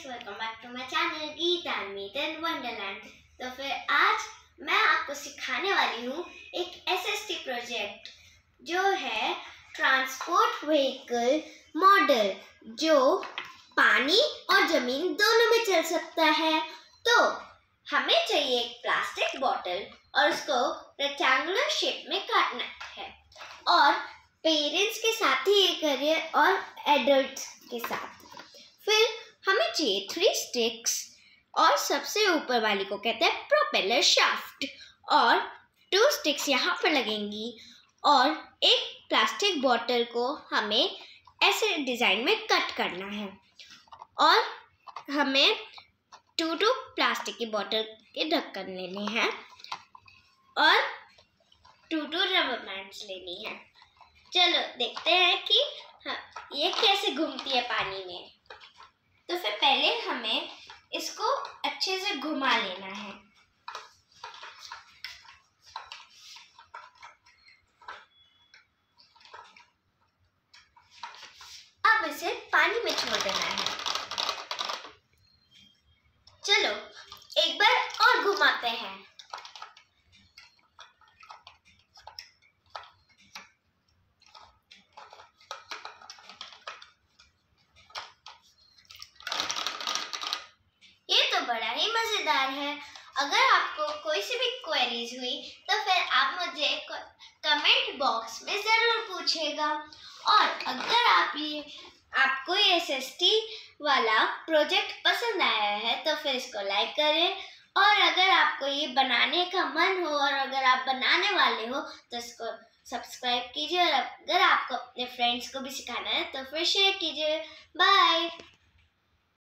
Welcome back to my channel Geeta Meet and wonderland. तो फिर आज मैं आपको सिखाने वाली हूँ एक एसएसटी प्रोजेक्ट जो है ट्रांसपोर्ट व्हीकल मॉडल, जो पानी और जमीन दोनों में चल सकता है। तो हमें चाहिए एक प्लास्टिक बॉटल और उसको रेक्टेंगुलर शेप में काटना है और पेरेंट्स के साथ ही ये करिए और एडल्ट्स के साथ। फिर हमें चाहिए 3 स्टिक्स और सबसे ऊपर वाली को कहते हैं प्रोपेलर शाफ्ट, और 2 स्टिक्स यहाँ पर लगेंगी और एक प्लास्टिक बॉटल को हमें ऐसे डिज़ाइन में कट करना है और हमें 2 प्लास्टिक की बॉटल के ढक्कन लेने हैं और 2 रबर बैंड्स लेनी है। चलो देखते हैं कि ये कैसे घूमती है पानी में। तो फिर पहले हमें इसको अच्छे से घुमा लेना है। अब इसे पानी में छोड़ देना है। चलो एक बार और घुमाते हैं। बड़ा ही मजेदार है। अगर आपको कोई सी भी क्वेरीज हुई तो फिर आप मुझे कमेंट बॉक्स में ज़रूर पूछिएगा। और अगर आपको ये एसएसटी वाला प्रोजेक्ट पसंद आया है तो फिर इसको लाइक करें, और अगर आपको ये बनाने का मन हो और अगर आप बनाने वाले हो तो इसको सब्सक्राइब कीजिए, और अगर आपको अपने फ्रेंड्स को भी सिखाना है तो फिर शेयर कीजिए। बाय।